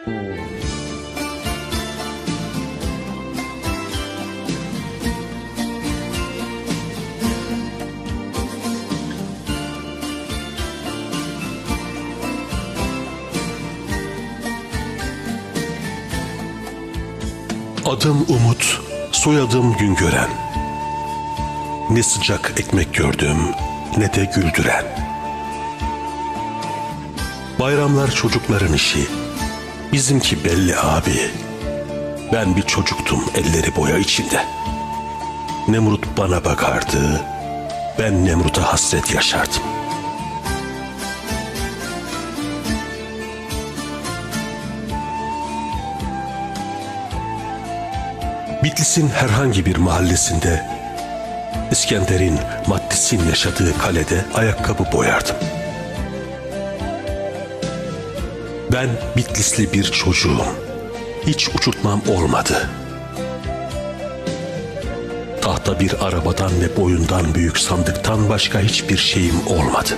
Adım Umut, soyadım Güngören. Ne sıcak ekmek gördüm, ne de güldüren. Bayramlar çocukların işi, bizimki belli abi. Ben bir çocuktum elleri boya içinde. Nemrut bana bakardı, ben Nemrut'a hasret yaşardım. Bitlis'in herhangi bir mahallesinde, İskender'in Mattis'in yaşadığı kalede ayakkabı boyardım. Ben Bitlisli bir çocuğum. Hiç uçurtmam olmadı. Tahta bir arabadan ve boyundan büyük sandıktan başka hiçbir şeyim olmadı.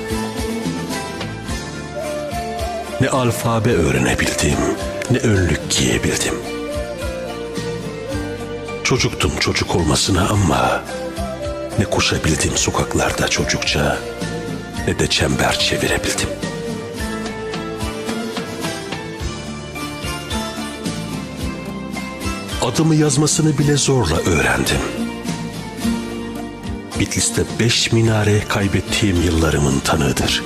Ne alfabe öğrenebildim, ne önlük giyebildim. Çocuktum çocuk olmasına ama ne koşabildim sokaklarda çocukça, ne de çember çevirebildim. Adımı yazmasını bile zorla öğrendim. Bitlis'te 5 minare kaybettiğim yıllarımın tanığıdır.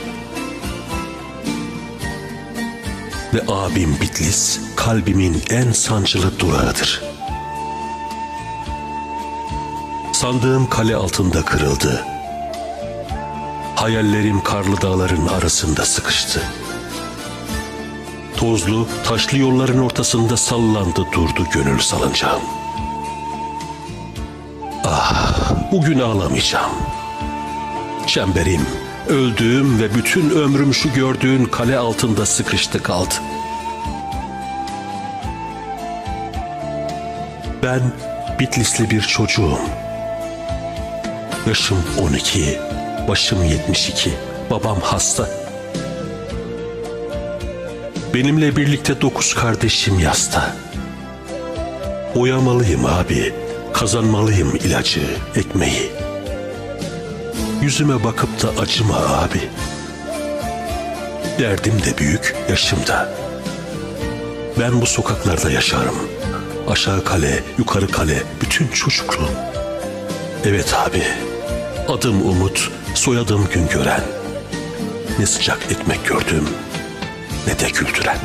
Ve abim Bitlis kalbimin en sancılı durağıdır. Sandığım kale altında kırıldı. Hayallerim karlı dağların arasında sıkıştı. Tozlu, taşlı yolların ortasında sallandı durdu gönül salıncağım. Ah, bugün ağlamayacağım. Çemberim, öldüğüm ve bütün ömrüm şu gördüğün kale altında sıkıştı kaldı. Ben Bitlisli bir çocuğum. Yaşım 12, başım 72, babam hasta. Benimle birlikte 9 kardeşim yasta. Boyamalıyım abi, kazanmalıyım ilacı, ekmeği. Yüzüme bakıp da acıma abi. Derdim de büyük, yaşım da. Ben bu sokaklarda yaşarım. Aşağı kale, yukarı kale, bütün çocukluğum. Evet abi, adım Umut, soyadım Güngören. Ne sıcak ekmek gördüm, ne de güldüren.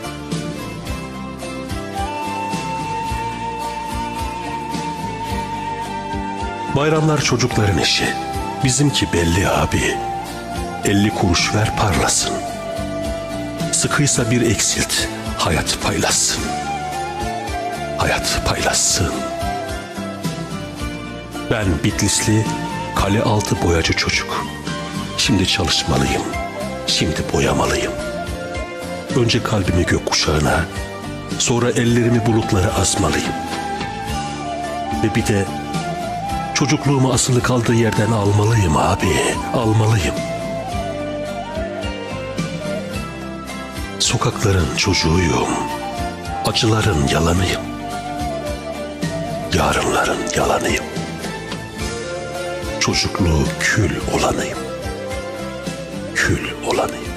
Bayramlar çocukların işi, bizimki belli abi. 50 kuruş ver parlasın. Sıkıysa bir eksilt, hayat paylaşsın. Hayat paylaşsın. Ben Bitlisli, kale altı boyacı çocuk. Şimdi çalışmalıyım, şimdi boyamalıyım. Önce kalbimi gökkuşağına, sonra ellerimi bulutlara asmalıyım. Ve bir de çocukluğumu asılı kaldığı yerden almalıyım abi, almalıyım. Sokakların çocuğuyum, acıların yalanıyım. Yarınların yalanıyım. Çocukluğu kül olanıyım. Kül olanıyım.